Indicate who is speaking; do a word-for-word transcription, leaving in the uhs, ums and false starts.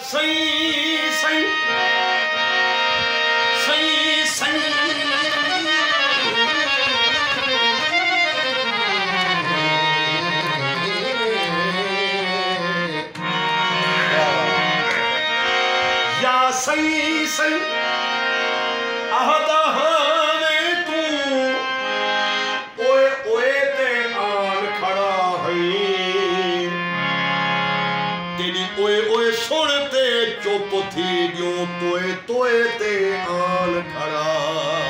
Speaker 1: सही सही सही सही या सही सही आहदाने तू ओए ओए ते आन खड़ा है तेरी ओए ओए सुनते चुप थी गयो तोए तोए ते आन खड़ा